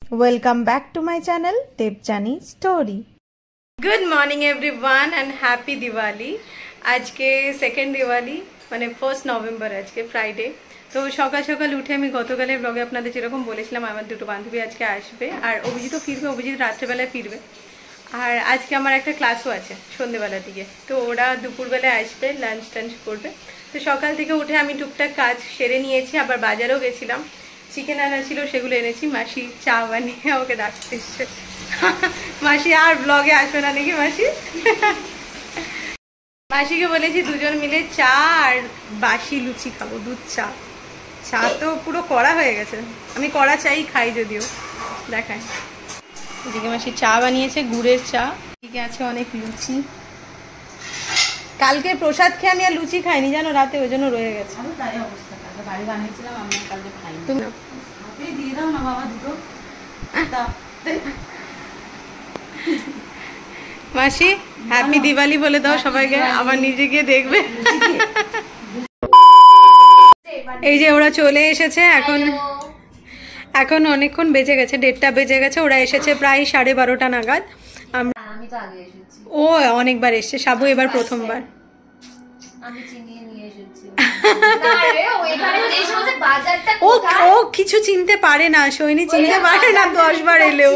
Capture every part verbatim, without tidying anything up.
Welcome back to my channel Debjani Story. Good morning everyone and happy Diwali. आज के second Diwali মানে first November আজকে Friday. তো সকাল সকাল উঠে আমি গতকালের ব্লগে আপনাদের যেরকম বলেছিলাম আমার দুটো বান্ধবী আজকে আসবে আর অভিজিৎও ফিরবে, অভিজিৎ রাত্রেবেলায় ফিরবে। আর আজকে আমার একটা ক্লাসও আছে সন্ধ্যেবেলার দিকে, তো ওরা দুপুরবেলায় আসবে, লাঞ্চ টাঞ্চ করবে। তো সকাল থেকে উঠে আমি টুকটাক কাজ সেরে নিয়েছি, আবার বাজারেও গেছিলাম, চিকেন আনা ছিল সেগুলো এনেছি। মাসি চা বানিয়ে ওকে ডাকতে এসছে। মাসি আর ব্লগে আসবে না নাকি? মাসি মাসিকে বলেছি দুজন মিলে চা আর বাসি লুচি খাবো, দুধ চা। চা তো পুরো কড়া হয়ে গেছে, আমি কড়া চাই খাই যদিও। দেখায় এদিকে মাসি চা বানিয়েছে, গুড়ের চা। এদিকে আছে অনেক লুচি। কালকে প্রসাদ খেয়ে আমি আর লুচি খাইনি জানো, রাতে ওই জন্য রয়ে গেছে। মাসি হ্যাপি দিওয়ালি বলে দাও সবাইকে, আবার নিজে গিয়ে দেখবে। এই যে ওরা চলে এসেছে, এখন এখন অনেকক্ষণ বেজে গেছে, দেড়টা বেজে গেছে। ওরা এসেছে প্রায় সাড়ে বারোটা নাগাদ। ও অনেকবার এসছে, সাবু এবার প্রথমবার। ও কিছু চিনতে পারে না, সৈনী চিনতে পারে না দশ বার এলেও।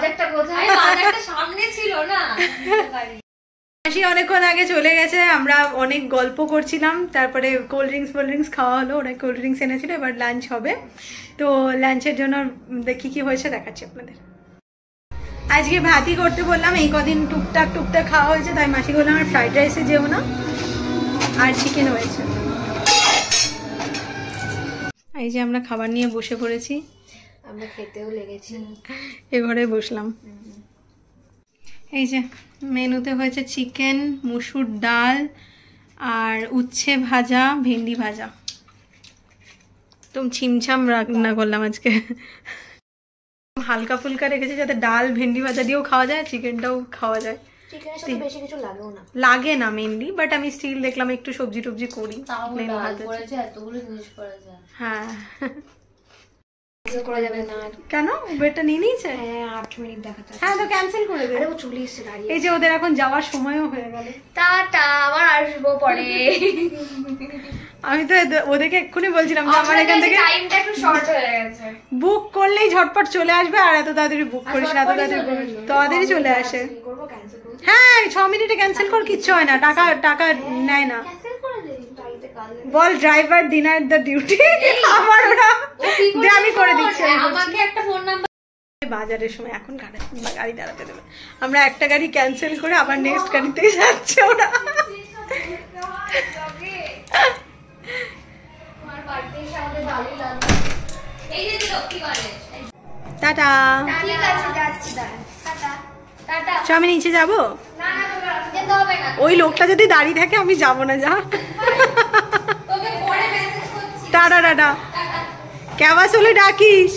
মাসি অনেকক্ষণ আগে চলে গেছে, আমরা অনেক গল্প করছিলাম, তারপরে কোল্ড ড্রিঙ্কস কোল্ড ড্রিঙ্কস খাওয়া হলো। ওরা কোল্ড ড্রিঙ্কস এনেছিল, এবার লাঞ্চ হবে। তো লাঞ্চের জন্য কি কি হয়েছে দেখাচ্ছি আপনাদের। আজকে ভাতই করতে বললাম, এই কদিন টুকটাক টুকটাক খাওয়া হয়েছে, তাই মাসি বললাম আমার ফ্রাইড রাইসে যেও না, আর চিকেন হয়েছে। এই যে আমরা খাবার নিয়ে বসে পড়েছি, আমরা খেতেও লেগেছি, এ ঘরে বসলাম। এই যে মেনুতে হয়েছে চিকেন, মুসুর ডাল আর উচ্ছে ভাজা, ভেন্ডি ভাজা। তুমি ছিমছাম রান্না করলাম আজকে, হালকা ফুলকা রেখেছি যাতে ডাল ভেন্ডি ভাজা দিয়েও খাওয়া যায়, চিকেনটাও খাওয়া যায়। চিকেনের সাথে বেশি কিছু লাগেও না, লাগে না মেইনলি, বাট আমি স্টিল দেখলাম একটু সবজি টবজি করি। হ্যাঁ করা যাবে না কেন? উবেরটা নিয়ে নিয়েছে? হ্যাঁ আট মিনিট দেখাতে। হ্যাঁ তো ক্যান্সেল করে দে। আরে ও চলে এসেছে দাঁড়িয়ে। এই যে ওদের এখন যাওয়ার সময়ও হয়ে গেল। টাটা, আবার আসবো পরে। আমি তো ওদেরকে এক্ষুনি বলছিলাম যে আমার এখান থেকে টাইমটা একটু শর্ট হয়ে গেছে, বুক করলেই ঝটপট চলে আসবে, আর এত তাড়াতাড়ি বুক করিস না, এত তাড়াতাড়ি তাড়াতাড়ি চলে আসে। হ্যাঁ ছ মিনিটে ক্যান্সেল কর, কিচ্ছু হয় না, টাকা টাকা নেয় না। বল ড্রাইভার ডিনার দ্য ডিউটি, আমার ওরা আমি করে দিচ্ছি। আমাকে একটা ফোন নাম্বার বাজারের সময় এখন গাড়ি দাঁড়াতে দেবে, আমরা একটা গাড়ি ক্যান্সেল করে আবার নেক্সট গাড়িতে যাচ্ছে ওরা। টাটা, আমি নিচে যাবো। ওই লোকটা যদি দাঁড়িয়ে থাকে আমি যাবো না, যা। টাটা টাটা, ক্যাবাস হলে ডাকিস।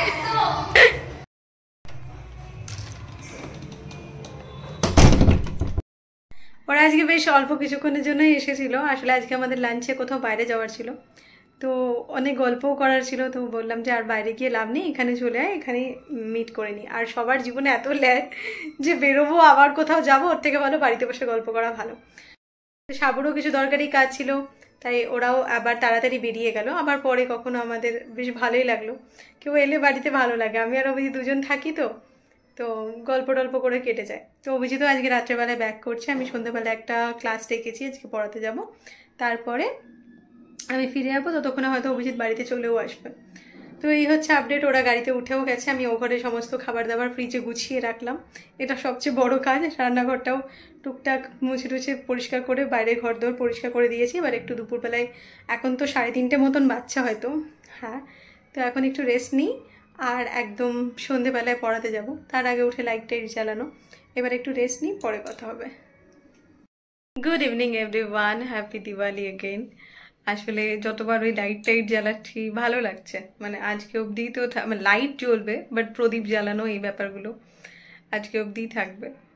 ওরা আজকে বেশ অল্প কিছুক্ষণের জন্যই এসেছিল। আসলে আজকে আমাদের লাঞ্চে কোথাও বাইরে যাওয়ার ছিল, তো অনেক গল্পও করার ছিল। তো বললাম যে আর বাইরে গিয়ে লাভ নেই, এখানে চলে আয়, এখানে মিট করে নিই। আর সবার জীবনে এত ল্যাড যে বেরোবো আবার কোথাও যাবো, ওর থেকে ভালো বাড়িতে বসে গল্প করা ভালো। সাবুরও কিছু দরকারি কাজ ছিল, তাই ওরাও আবার তাড়াতাড়ি বেরিয়ে গেল। আবার পরে কখনো আমাদের বেশ ভালোই লাগলো, কেউ এলে বাড়িতে ভালো লাগে। আমি আর অভিজিৎ দুজন থাকি, তো তো গল্প টল্প করে কেটে যায়। তো অভিজিৎও আজকে রাত্রেবেলায় ব্যাক করছে, আমি সন্ধ্যাবেলা একটা ক্লাস ডেকেছি, আজকে পড়াতে যাব। তারপরে আমি ফিরে যাবো, ততক্ষণে হয়তো অভিজিৎ বাড়িতে চলেও আসবে। তো এই হচ্ছে আপডেট। ওরা গাড়িতে উঠেও গেছে, আমি ও ঘরে সমস্ত খাবার দাবার ফ্রিজে গুছিয়ে রাখলাম। এটা সবচেয়ে বড় কাজ। রান্নাঘরটাও টুকটাক মুছে টুছে পরিষ্কার করে, বাইরের ঘর দোর পরিষ্কার করে দিয়েছি। এবার একটু দুপুরবেলায়, এখন তো সাড়ে তিনটে মতন বাচ্চা হয়তো, হ্যাঁ, তো এখন একটু রেস্ট নিই, আর একদম সন্ধেবেলায় পড়াতে যাব। তার আগে উঠে লাইট টাইট জ্বালানো। এবার একটু রেস্ট নিই, পরে কথা হবে। Good evening everyone, happy Diwali again. আসলে যতবার ওই লাইট টাইট জ্বালাচ্ছি ভালো লাগছে, মানে আজকে অবধি তো লাইট জ্বলবে, বাট প্রদীপ জ্বালানো এই ব্যাপারগুলো আজকে অবধি থাকবে।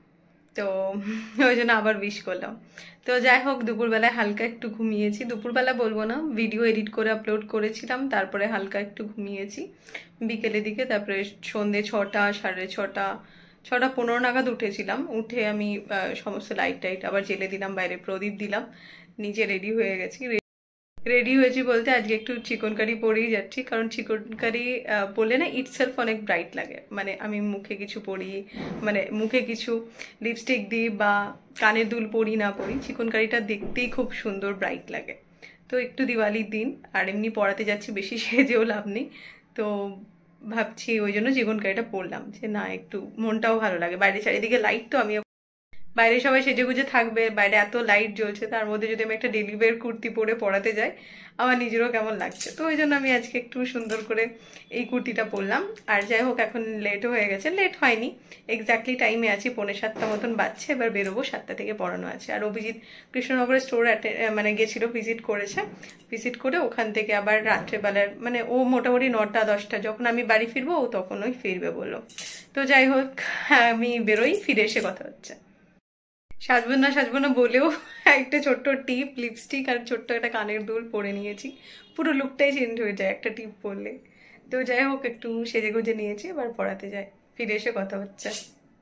তো ওই জন্য আবার উইশ করলাম। তো যাই হোক, দুপুরবেলায় হালকা একটু ঘুমিয়েছি। দুপুরবেলা বলবো না, ভিডিও এডিট করে আপলোড করেছিলাম, তারপরে হালকা একটু ঘুমিয়েছি বিকেলের দিকে। তারপরে সন্ধ্যে ছটা সাড়ে ছটা ছটা পনেরো নাগাদ উঠেছিলাম। উঠে আমি সমস্ত লাইট টাইট আবার জেলে দিলাম, বাইরে প্রদীপ দিলাম, নিজে রেডি হয়ে গেছি। রেডি হয়েছি বলতে আজকে একটু চিকন কারি পরেই যাচ্ছি, কারণ চিকন কারি পরলে না ইটসেলফ অনেক ব্রাইট লাগে। মানে আমি মুখে কিছু পরি, মানে মুখে কিছু লিপস্টিক দিই বা কানের দুল পরি না পরি, চিকন কারিটা দেখতেই খুব সুন্দর ব্রাইট লাগে। তো একটু দিওয়ালির দিন, আর এমনি পড়াতে যাচ্ছি, বেশি সেজেও লাভ নেই। তো ভাবছি ওই জন্য চিকন কারিটা পরলাম, যে না একটু মনটাও ভালো লাগে। বাইরে চারিদিকে লাইট, তো আমি বাইরে সবাই সেজে গুজে থাকবে, বাইরে এত লাইট জ্বলছে, তার মধ্যে যদি আমি একটা ডেলি ওয়্যার কুর্তি পরে পড়াতে যাই, আমার নিজেরও কেমন লাগছে। তো ওই জন্য আমি আজকে একটু সুন্দর করে এই কুর্তিটা পরলাম। আর যাই হোক, এখন লেটও হয়ে গেছে। লেট হয়নি, এক্স্যাক্টলি টাইমে আছি, পৌনে সাতটা মতন বাজছে। এবার বেরোবো, সাতটা থেকে পড়ানো আছে। আর অভিজিৎ কৃষ্ণনগরের স্টোর মানে গেছিলো, ভিজিট করেছে। ভিজিট করে ওখান থেকে আবার রাত্রেবেলার মানে ও মোটামুটি নটা দশটা যখন আমি বাড়ি ফিরবো, ও তখন ওই ফিরবে বললো। তো যাই হোক, আমি বেরোই, ফিরে এসে কথা হচ্ছে। সাজবো না সাজবো না বলেও একটা ছোট্ট টিপ, লিপস্টিক আর ছোট্ট একটা কানের দুল পরে নিয়েছি। পুরো লুকটাই চেঞ্জ হয়ে যায় একটা টিপ পরলে। তো যাই হোক, একটু সেজে গুজে নিয়েছি, এবার পড়াতে যাই, ফিরে এসে কথা হচ্ছে।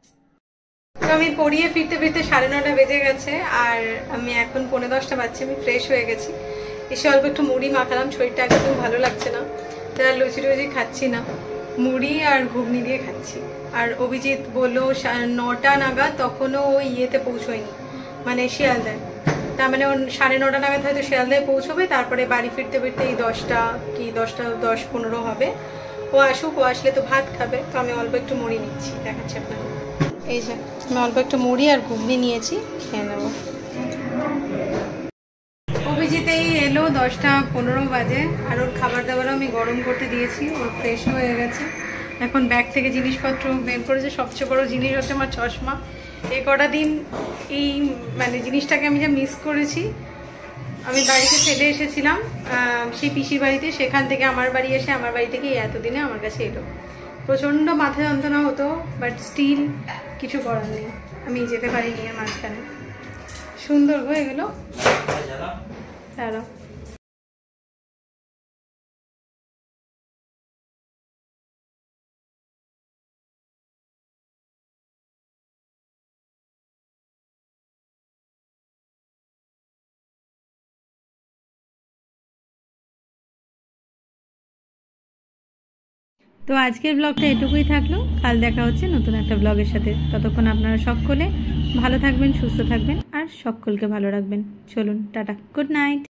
তো আমি পড়িয়ে ফিরতে ফিরতে সাড়ে নটা বেজে গেছে, আর আমি এখন পৌনে দশটা বাজছে। আমি ফ্রেশ হয়ে গেছি, এসে অল্প একটু মুড়ি মাখালাম, শরীরটা একদম ভালো লাগছে না, তার লুচি টুচি খাচ্ছি না, মুড়ি আর ঘুগনি দিয়ে খাচ্ছি। আর অভিজিৎ বললো নটা নাগাদ, তখনও ওই ইয়েতে পৌঁছয়নি, মানে শিয়ালদায়। তার মানে ও সাড়ে নটা নাগাদ হয়তো শিয়ালদায় পৌঁছবে, তারপরে বাড়ি ফিরতে ফিরতে এই দশটা কি দশটা দশ পনেরো হবে। ও আসুক, ও আসলে তো ভাত খাবে। তো আমি অল্প একটু মুড়ি নিচ্ছি, দেখাচ্ছি আপনাকে। এই যে আমি অল্প একটু মুড়ি আর ঘুগনি নিয়েছি, খেয়ে নেবো। অভিজিতেই এলো, দশটা পনেরো বাজে, আর ওর খাবার দাবারও আমি গরম করতে দিয়েছি। ওর ফ্রেশ হয়ে গেছে, এখন ব্যাগ থেকে জিনিসপত্র বের করেছে। সবচেয়ে বড় জিনিস হচ্ছে আমার চশমা। এই কটা দিন এই মানে জিনিসটাকে আমি যা মিস করেছি। আমি বাড়িতে ফেলে এসেছিলাম সেই পিসির বাড়িতে, সেখান থেকে আমার বাড়ি এসে আমার বাড়ি থেকে এতদিনে আমার কাছে এলো। প্রচণ্ড মাথা যন্ত্রণা হতো, বাট স্টিল কিছু করার নেই, আমি যেতে পারিনি এর মাঝখানে। সুন্দর গো এগুলো, দাঁড়াও। তো আজকের ব্লগটা এটুকুই থাকলো, কাল দেখা হচ্ছে নতুন একটা ব্লগের সাথে। ততক্ষণ আপনারা সকলে ভালো থাকবেন, সুস্থ থাকবেন, আর সকলকে ভালো রাখবেন। চলুন, টাটা, গুড নাইট।